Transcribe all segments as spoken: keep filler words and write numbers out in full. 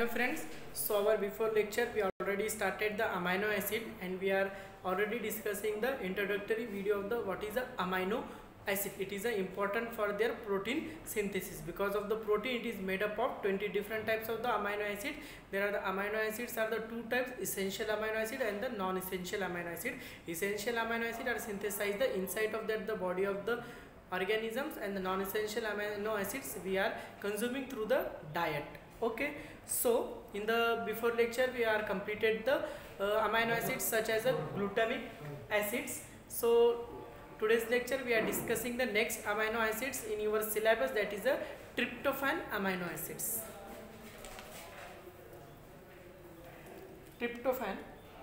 Hello friends, so our before lecture we already started the amino acid and we are already discussing the introductory video of the what is the amino acid. It is uh, important for their protein synthesis. Because of the protein it is made up of twenty different types of the amino acid. There are the amino acids are the two types, essential amino acid and the non-essential amino acid. Essential amino acid are synthesized the inside of that the body of the organisms, and the non-essential amino acids we are consuming through the diet. Okay, so in the before lecture we are completed the uh, amino acids such as the glutamic acids. So today's lecture we are discussing the next amino acids in your syllabus, that is the tryptophan amino acids. Tryptophan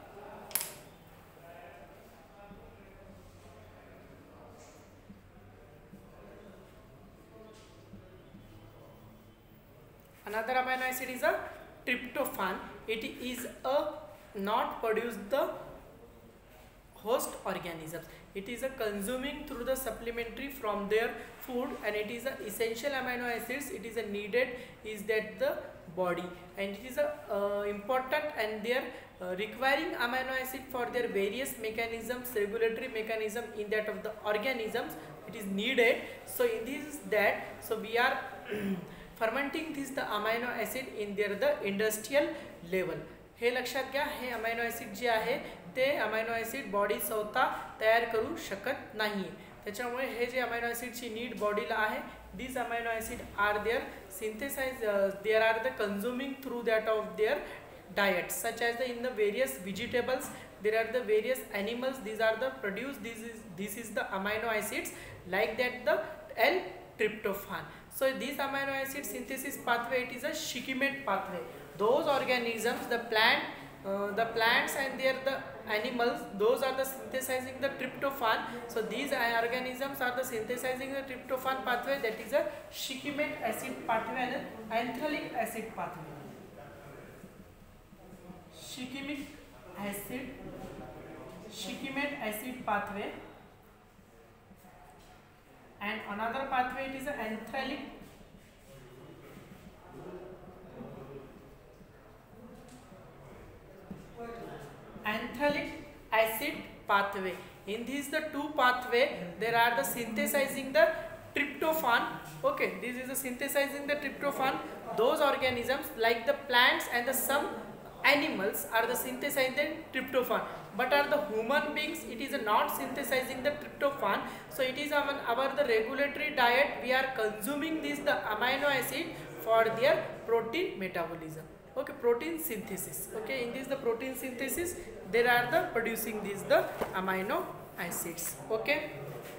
another amino acid is a tryptophan. It is a not produced the host organisms. It is a consuming through the supplementary from their food, and it is a essential amino acids. It is a needed is that the body, and it is a uh, important and they are uh, requiring amino acid for their various mechanisms, regulatory mechanism in that of the organisms. It is needed. So in this that so we are fermenting this the amino acid in their the industrial level. हे लक्षात घ्या, हे amino acid जे आहे ते amino acid body स्वतः तयार करू शकत नाही. त्याच्यामुळे हे जे अमायनो ॲसिडची नीड बॉडीला आहे, these amino acid are their synthesized uh, there are the consuming through that of their diet, such as the in the various vegetables there are the various animals, these are the produced, this is this is the amino acids like that the L tryptophan. So this amino acid synthesis pathway, it is a Shikimate pathway. Those organisms, the plant, uh, the plants and their the animals, those are the synthesizing the tryptophan. So these organisms are the synthesizing the tryptophan pathway, that is a Shikimate acid pathway and anthracic acid pathway. Shikimic acid, Shikimate acid pathway, and another pathway it is an anthracic anthracic acid pathway. In these the two pathway there are the synthesizing the tryptophan. Okay, this is the synthesizing the tryptophan. Those organisms like the plants and the some animals are the synthesizing the tryptophan, but are the human beings it is not synthesizing the tryptophan. So it is our, our the regulatory diet, we are consuming this the amino acid for their protein metabolism. Okay, protein synthesis. Okay, in this the protein synthesis there are the producing these the amino acids. Okay,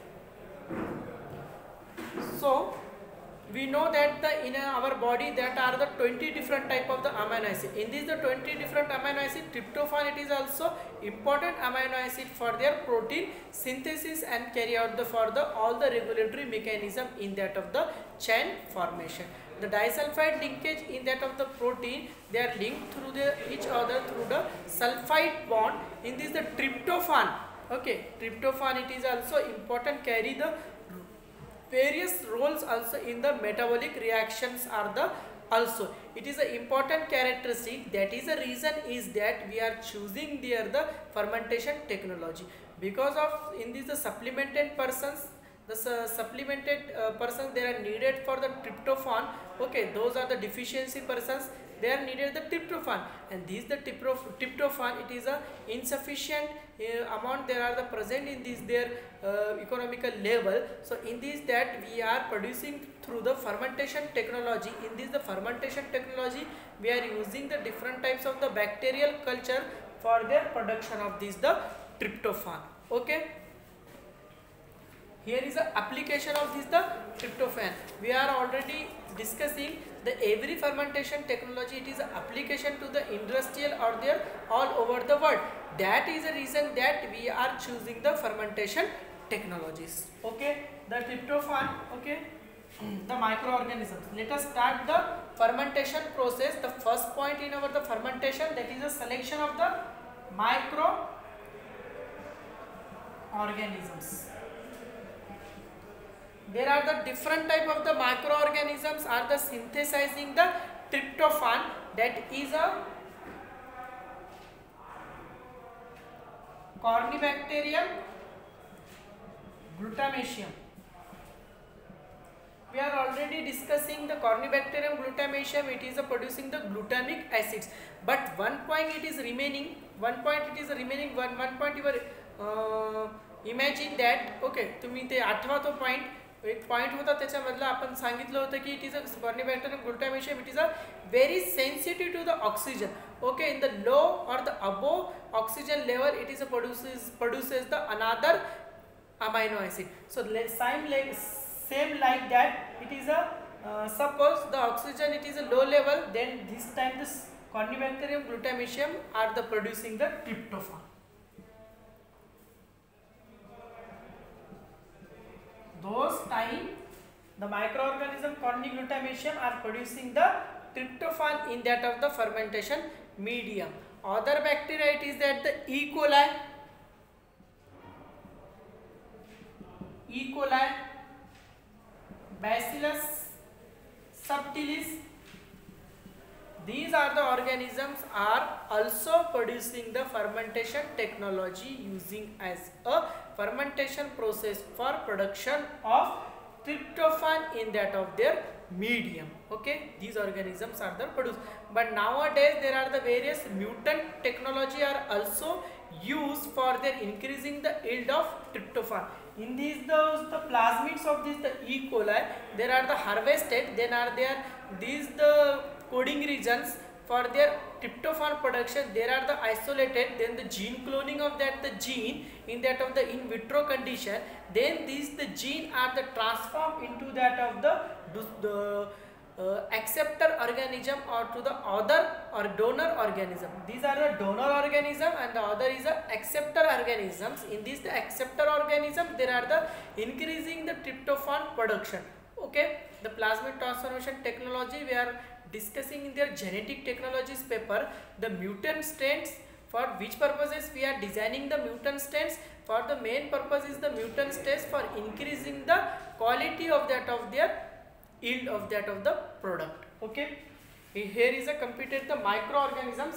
so we know that the in our body that are the twenty different type of the amino acid. In this the twenty different amino acid, tryptophan it is also important amino acid for their protein synthesis and carry out the for the all the regulatory mechanism in that of the chain formation. The disulfide linkage in that of the protein, they are linked through the each other through the sulfide bond. In this the tryptophan, okay, tryptophan it is also important carry the various roles also in the metabolic reactions are the also. It is an important characteristic, that is the reason is that we are choosing there the fermentation technology, because of in this the supplemented persons, the uh, supplemented uh, persons they are needed for the tryptophan. Okay, those are the deficiency persons, they are needed the tryptophan, and these the tryptophan it is a insufficient uh, amount they are the present in this their uh, economical level. So in this that we are producing through the fermentation technology. In this the fermentation technology we are using the different types of the bacterial culture for their production of this the tryptophan. Okay, here is the application of this the tryptophan. We are already discussing the every fermentation technology, it is an application to the industrial or there all over the world. That is the reason that we are choosing the fermentation technologies. Okay, the tryptophan, okay, the microorganisms. Let us start the fermentation process. The first point in our the fermentation, that is the selection of the microorganisms. There are the different type of the microorganisms are the synthesizing the tryptophan. that is a Corynebacterium glutamaceum. We are already discussing the Corynebacterium glutamaceum. It is a producing the glutamic acids, but one point it is remaining. One point it is remaining. One one point you were uh, imagine that. Okay, तुम्ही ते आठवा तो point एक point होता त्याच्यामधला आपण सांगितलं होतं की it is a Corynebacterium glutamaceum. It is a very sensitive to the oxygen. Okay, in the low or the above oxygen level, it is a produces produces the another amino acid. So same like same like that. It is a uh, suppose the oxygen it is a low level. Then this time this Corynebacterium glutamaceum are the producing the tryptophan. Those time the microorganism Coryneglutamation are producing the tryptophan in that of the fermentation medium. Other bacteria it is that the E. coli, E. coli, Bacillus subtilis. These are the organisms are also producing the fermentation technology using as a fermentation process for production of tryptophan in that of their medium. Okay, these organisms are the produced, but nowadays there are the various mutant technology are also used for their increasing the yield of tryptophan. In these those the plasmids of this the E. coli, there are the harvested, then are there these the coding regions for their tryptophan production. There are the isolated, then the gene cloning of that the gene in that of the in vitro condition. Then these the gene are the transformed into that of the the uh, acceptor organism or to the other or donor organism. These are the donor organism and the other is the acceptor organisms. In this the acceptor organism there are the increasing the tryptophan production. Okay, the plasmid transformation technology we are discussing in their genetic technologies paper the mutant strains. For which purposes we are designing the mutant strains? For the main purpose is the mutant strains for increasing the quality of that of their yield of that of the product. Okay, here is a computed the microorganisms.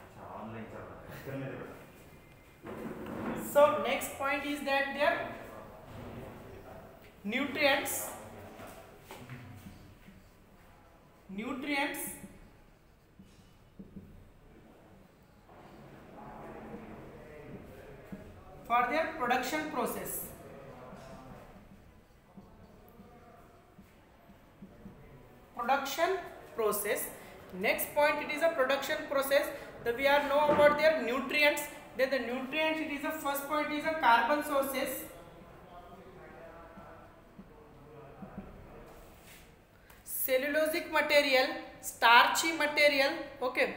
So next point is that their nutrients. Nutrients for their production process. Production process. Next point it is a production process. The we are know about their nutrients. Then the nutrients it is a first point is a carbon sources. Cellulosic material, starchy material. Okay,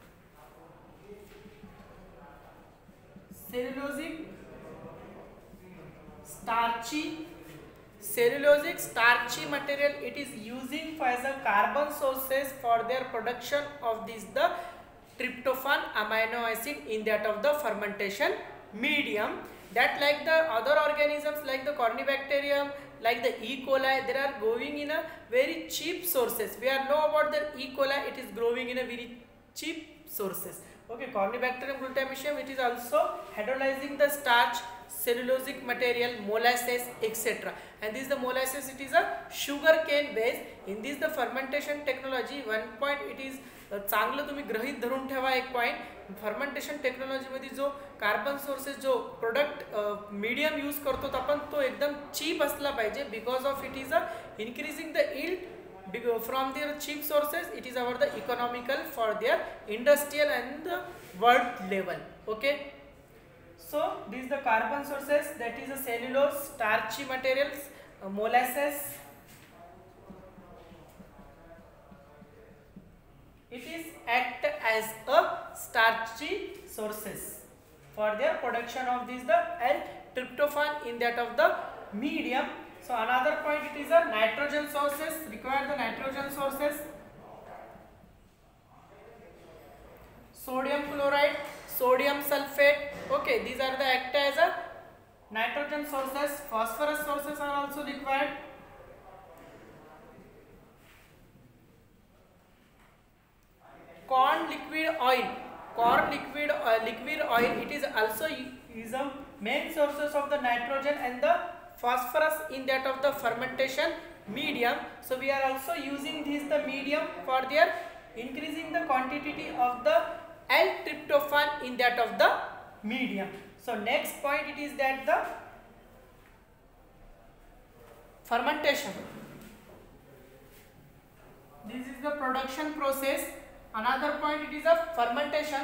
cellulosic, starchy, cellulosic starchy material it is using for as a carbon sources for their production of this the tryptophan amino acid in that of the fermentation medium. That like the other organisms like the Corynebacterium, like the E. coli, they are growing in a very cheap sources. We are know about the E. coli, it is growing in a very cheap sources. Okay, Corynebacterium glutamaceum it is also hydrolyzing the starch, cellulosic material, molasses, et cetera. And this is the molasses, it is a sugar cane base. In this the fermentation technology one point it is चांगलं तुम्ही गृहीत धरून ठेवा एक point fermentation technology मध्ये जो carbon sources जो product medium use करतो आपण तो एकदम चीप असला पाहिजे because of it is a increasing the yield from their cheap sources it is our the economical for their industrial and the world level. Okay, so this is the carbon sources, that is a cellulose, starchy materials, uh, molasses. It is act as a starchy sources for their production of this the L-tryptophan in that of the medium. So another point it is a nitrogen sources, require the nitrogen sources, sodium chloride, sodium sulfate. Okay, these are the act as a nitrogen sources. Phosphorus sources are also required. liquid oil, corn liquid uh, liquid oil, it is also is a main sources of the nitrogen and the phosphorus in that of the fermentation medium. So we are also using this the medium for their increasing the quantity of the L-tryptophan in that of the medium. So next point it is that the fermentation. This is the production process. Another point it is a fermentation.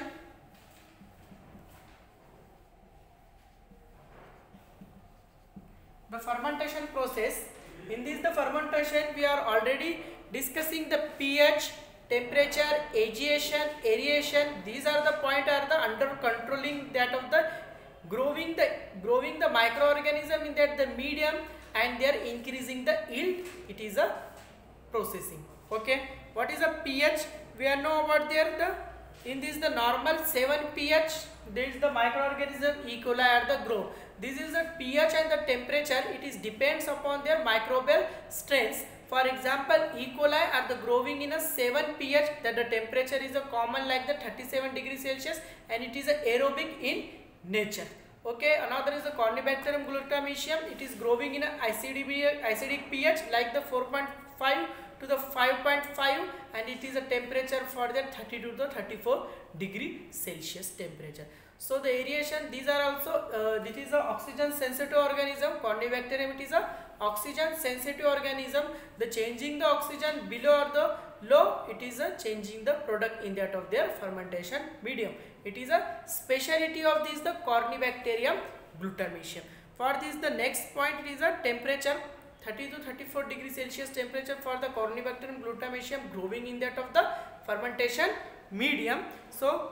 The fermentation process. In this the fermentation we are already discussing the pH, temperature, agitation, aeration. These are the point are the under controlling that of the growing the growing the microorganism in that the medium, and they are increasing the yield. It is a processing. Okay, what is a pH? We are know about there the in this the normal seven pH. There is the microorganism E. coli are the grow. This is the pH and the temperature. It is depends upon their microbial strains. For example, E. coli are the growing in a seven pH, that the temperature is a common like the thirty-seven degrees Celsius, and it is a aerobic in nature. Okay, another is the Corynebacterium glutamicium. It is growing in a acidic, acidic pH like the four point five to the five point five, and it is a temperature for the thirty-two to the thirty-four degree Celsius temperature. So the aeration, these are also uh, this is a oxygen sensitive organism. Corynebacterium, it is a oxygen sensitive organism. The changing the oxygen below or the low, it is a changing the product in that of their fermentation medium. It is a speciality of this the Corynebacterium glutamicium. For this the next point, it is a temperature. thirty to thirty-four degrees Celsius temperature for the Corynebacterium glutamicium growing in that of the fermentation medium. So,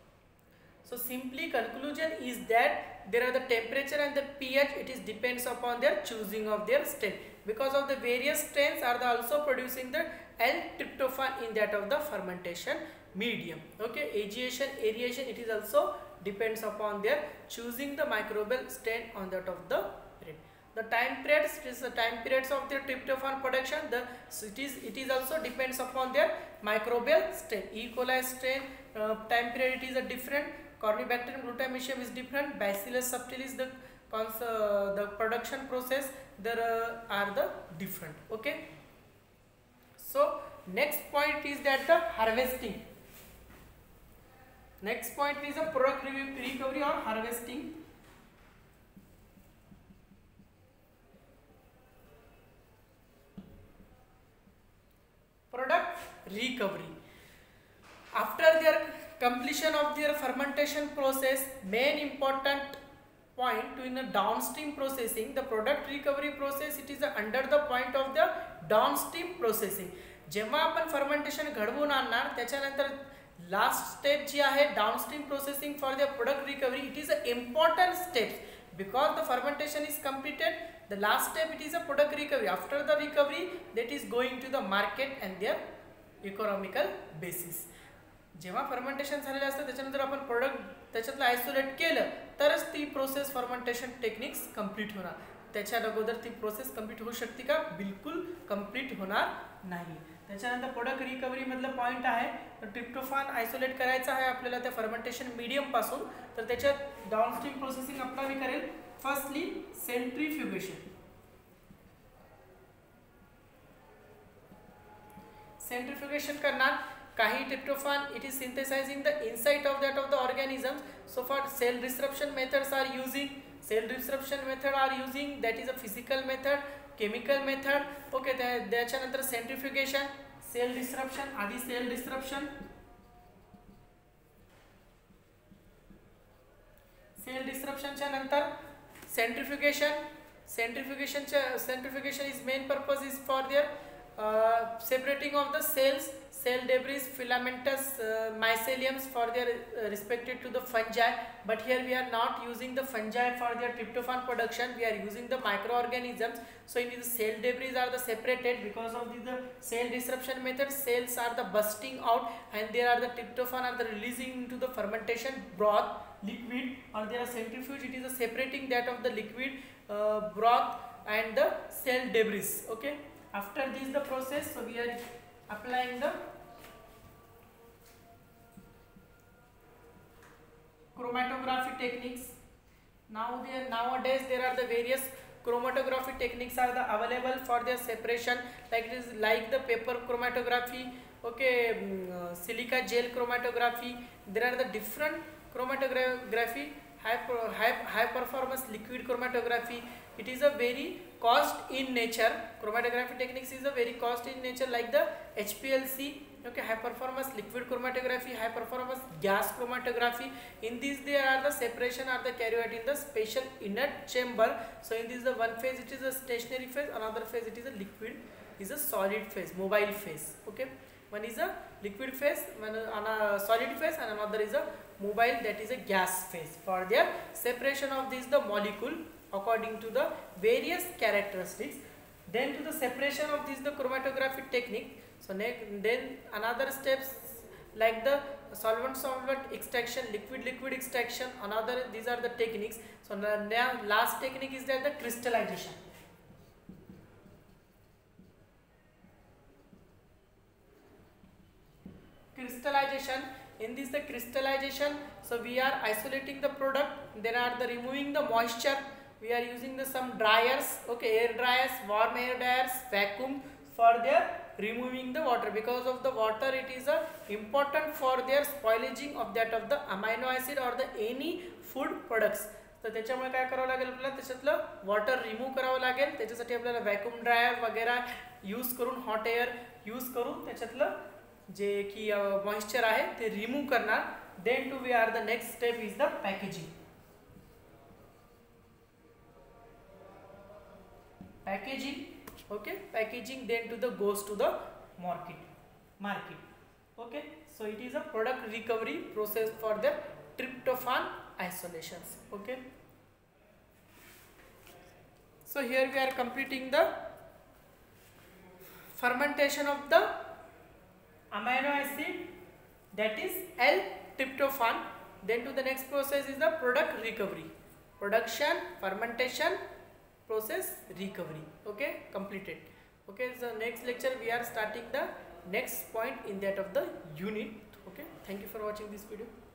so simply conclusion is that there are the temperature and the pH. It is depends upon their choosing of their strain. Because of the various strains are the also producing the L-tryptophan in that of the fermentation medium. Okay, agiation, aeration, it is also depends upon their choosing the microbial strain on that of the bread. The time periods, it is the time periods of their tryptophan production. The so it is it is also depends upon their microbial strain. E. coli strain uh, time period it is a different. Corynebacterium glutamicium is different. Bacillus subtilis the uh, the production process there uh, are the different. Okay. So next point is that the harvesting. Next point is a product recovery or harvesting. Product recovery. After their completion of their fermentation process, main important point to in a downstream processing, the product recovery process, it is a under the point of the downstream processing. जेव्हा आपण fermentation घडवून आणणार त्याच्यानंतर last step जी आहे downstream processing for the product recovery, it is a important steps because the fermentation is completed. The last step it is a product recovery. After the recovery, that is going to the market and their economical basis. जेव्हा fermentation झालेलं असतं त्याच्यानंतर आपण product त्याच्यातलं isolate केलं तरच ती process fermentation techniques complete होणार. त्याच्या अगोदर ती प्रोसेस कंप्लीट होऊ शकते का? बिलकुल कंप्लीट होणार नाही. त्याच्यानंतर प्रोडक्ट रिकव्हरी मधलं पॉईंट आहे तर ट्रिप्टोफान आयसोलेट करायचं आहे आपल्याला त्या फर्मेंटेशन मीडियम पासून. तर त्याच्यात डाउनस्ट्रीम प्रोसेसिंग आपला मी करेल. Firstly centrifugation. सेंट्रीफ्युगेशन करणार. काही tryptophan it is synthesising the inside of that of the organisms. So for cell disruption methods are using. Cell disruption method are using that is a physical method, chemical method. Okay, त्याच्यानंतर centrifugation, cell disruption. आधी cell disruption, cell डिस्ट्रप्शनच्या नंतर centrifugation. सेंट्रीफ्युगेशनच्या centrifugation is main purpose is for their separating of the cells, cell debris, filamentous uh, myceliums for their uh, respected to the fungi. But here we are not using the fungi for their tryptophan production. We are using the microorganisms. So in the cell debris are the separated because of the, the cell disruption method. Cells are the bursting out and there are the tryptophan are the releasing into the fermentation broth liquid, or there are centrifuge. It is a separating that of the liquid uh, broth and the cell debris. Okay. After this the process, so we are applying the chromatography techniques. Now there nowadays there are the various chromatography techniques are the available for their separation, like this, like the paper chromatography, okay, um, uh, silica gel chromatography. There are the different chromatography, high, high, high performance liquid chromatography. It is a very cost in nature. Chromatography techniques is a very cost in nature, like the H P L C, okay, high performance liquid chromatography, high performance gas chromatography. In this there are the separation are the carried out in the special inert chamber. So in this the one phase it is a stationary phase, another phase it is a liquid, is a solid phase, mobile phase. Okay, one is a liquid phase, one on a solid phase, and another is a mobile, that is a gas phase. For their separation of this the molecule according to the various characteristics. Then to the separation of this the chromatography technique. So next, then another steps like the solvent solvent extraction, liquid liquid extraction, another, these are the techniques. So now last technique is that the crystallization. Crystallization, in this the crystallization, so we are isolating the product, then are the removing the moisture, we are using the some dryers, okay, air dryers, warm air dryers, vacuum for their removing the water. Because of the water it is a important for their spoilaging of that of the amino acid or the any food products. तर त्याच्यामुळे काय करावं लागेल आपल्याला, त्याच्यातलं water remove करावं लागेल. त्याच्यासाठी आपल्याला व्हॅक्यूम ड्रायर वगैरे यूज करून, हॉट एअर यूज करून त्याच्यातलं जे की मॉइश्चर आहे ते रिमूव्ह करणार. Then to we are the next step is the packaging. Packaging, okay, packaging then to the goes to the market market okay. So it is a product recovery process for the tryptophan isolations. Okay, so here we are completing the fermentation of the amino acid, that is L-tryptophan. Then to the next process is the product recovery, production, fermentation, process, recovery. Okay, completed. Okay, so next lecture we are starting the next point in that of the unit. Okay, thank you for watching this video.